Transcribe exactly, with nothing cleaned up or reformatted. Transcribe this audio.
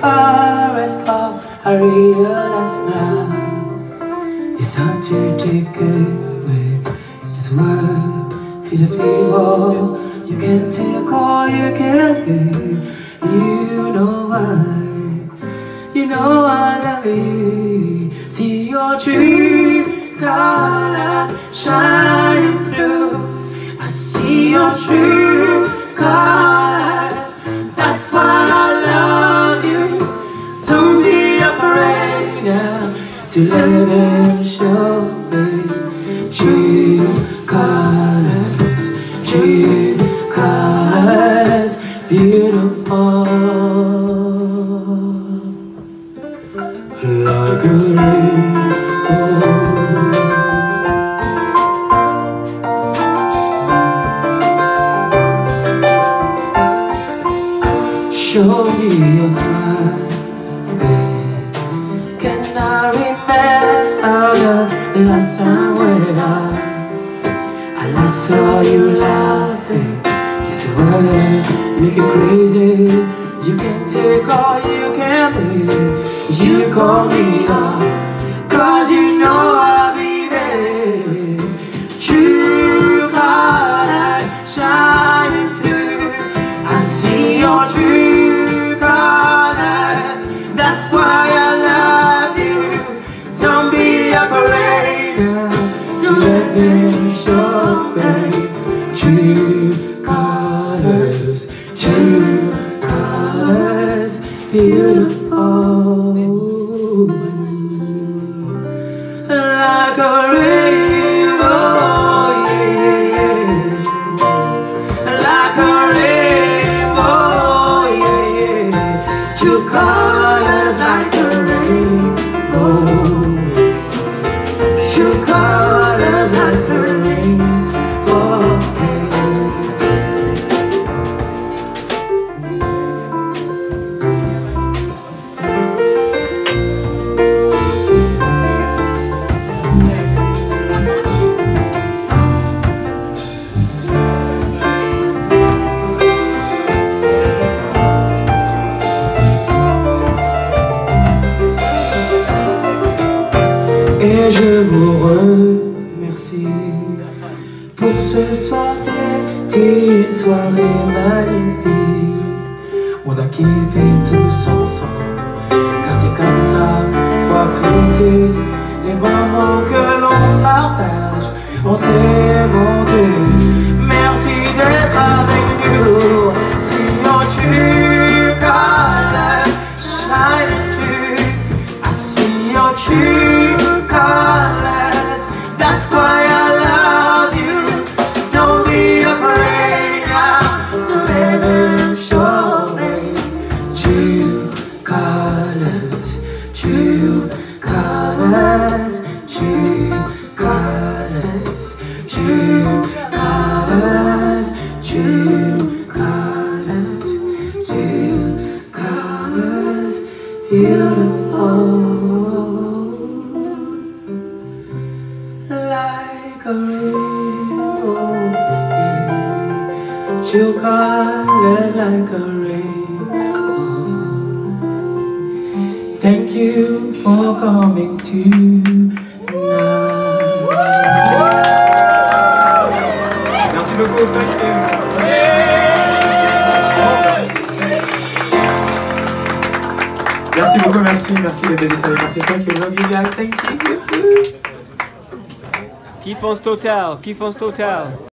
far and far, I realize now it's hard to take away this world full of evil. You can take or you can give. You know why, you know I love you. See your true colors shining through. I see your true colors. That's why I love you. Don't be afraid now to let them show me true colors, true colors, beautiful, like a rainbow. Show me your smile, babe. Can I remember the last time when I, I last saw you laughing? This world make it crazy. You can take all you can be. You call me up, cause you know I'll be there. True colors shining through. I see your true colors. That's why I love you. Don't be afraid to let them show me true colors, true colors, beautiful, like a rainbow, yeah, yeah. Like a rainbow, yeah, yeah. True colors like a rainbow. True colors like a rainbow, yeah. Et je vous remercie pour ce soir, c'était une soirée magnifique. On a kiffé tous ensemble, car c'est comme ça, faut apprécier les moments que l'on partage. On s'est monté, merci d'être avec nous. Si on tue, colors shining through. I see your true colors. That's why I love you. Don't be afraid now to let them show me true colors, true colors, true colors, true colors, true colors, true colors, beautiful. Like a rainbow, yeah. True colors like a rainbow. Thank you for coming tonight. Merci beaucoup, thank you. Merci beaucoup, merci, merci de Baiser Salé, merci, thank you, love you guys, thank you. Kiffance totale, kiffance totale.